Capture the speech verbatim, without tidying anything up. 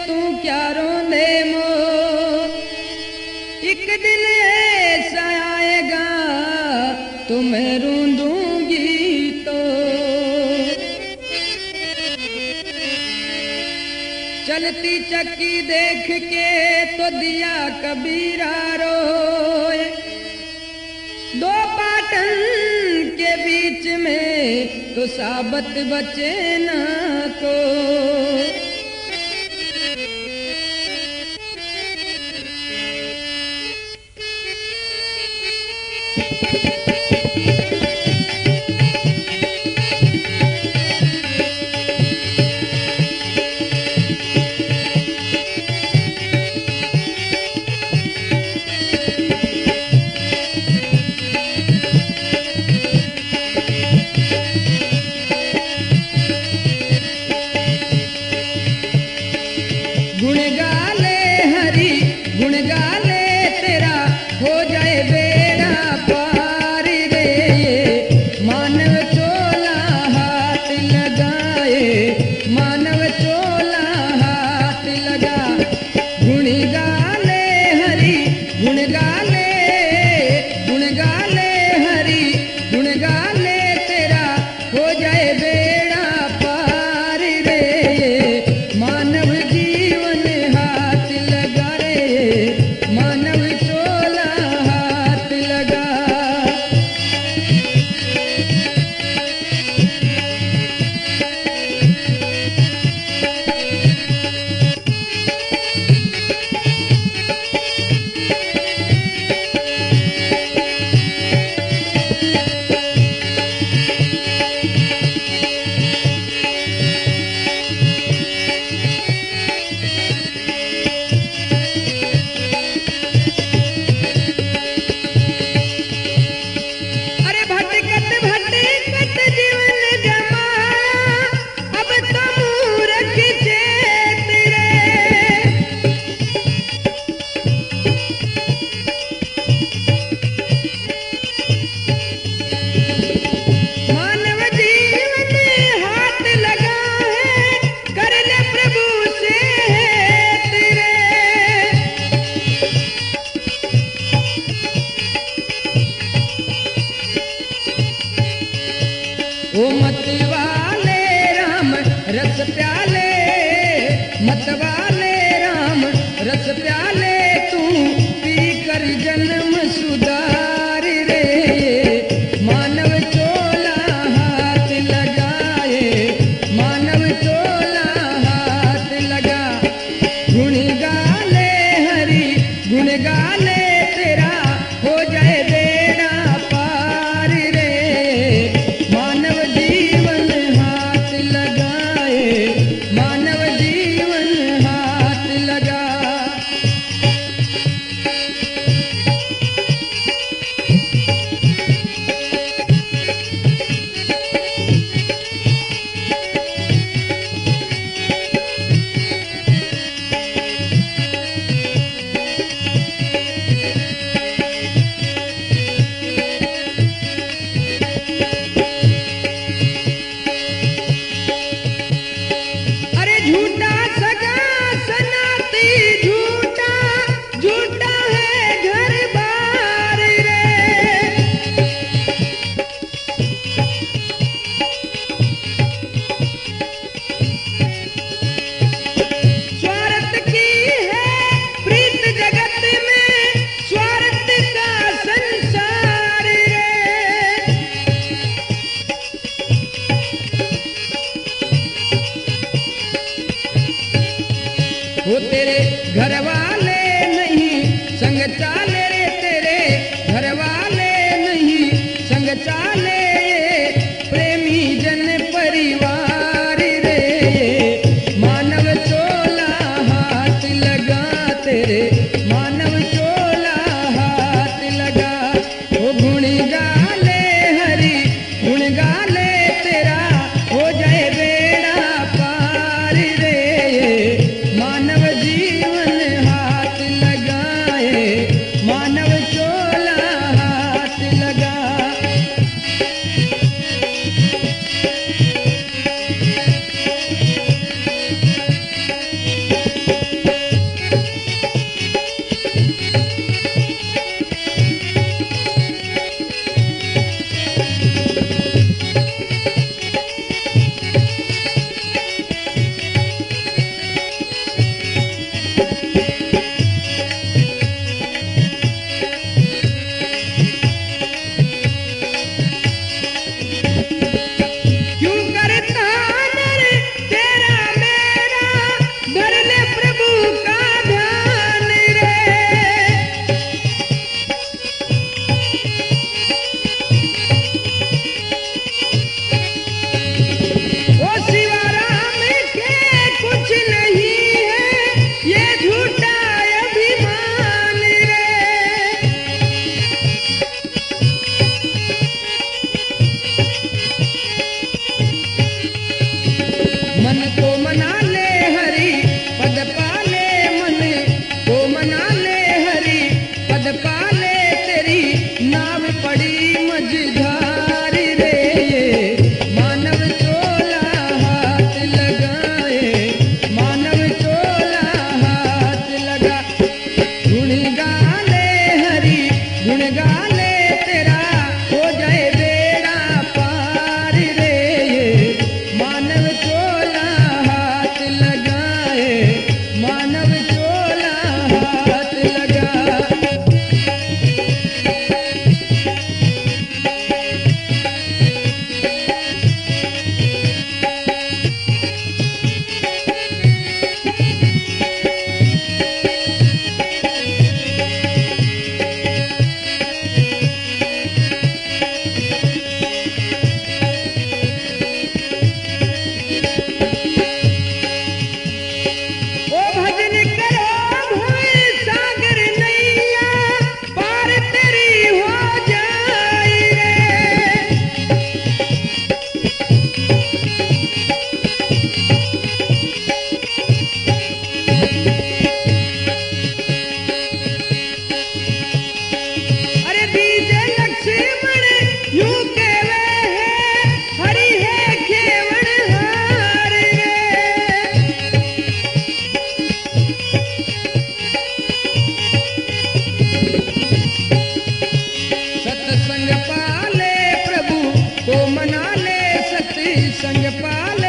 तू क्या रोंदे मो, एक दिन ऐसा आएगा तो मैं रोंदूंगी तो। चलती चक्की देख के तो दिया कबीरा रोए, दो पाटन के बीच में तो साबत बचे ना को। गुण गाले हरि गुण गाले तेरा हो जाए बेड़ा पार रे। मानव चोला हाथ लगाए, मानव चोला हाथ लगा। गुण गाले हरि गुण गाले गुण गाले हरि गुण गाले तेरा हो जाए बेड़ा पार रे। मानव मानव चोला हाथ लगा। ओ मत वाले राम रस प्याले, मत वाले राम रस प्याले तू पी कर जन्म सुधार रे। मानव चोला हाथ लगाए, मानव चोला हाथ लगा। गुण गाले हरि गुण गाले तेरा हो जाए बेड़ा पार रे। मानव जीवन हाथ लगाए, मानव जीवन हाथ लगा। झूठा सगा सनाती झूठा झूठा है घर बार रे। स्वार्थ की है प्रीत जगत में, स्वार्थ का संसार रे। वो तेरे घर वाले नहीं संग चाले रे, तेरे घर वाले नहीं संग चाले। प्रेमी जन परिवार रे। मानव चोला हाथ लगा तेरे, मानव चोला हाथ लगा। वो गुण गाले हरि गुण गाले तेरा हो जाए बेड़ा पार रे। मानव जीवन हाथ लगाए, सत्संग पाले प्रभु को मना ले, सत्संग पाले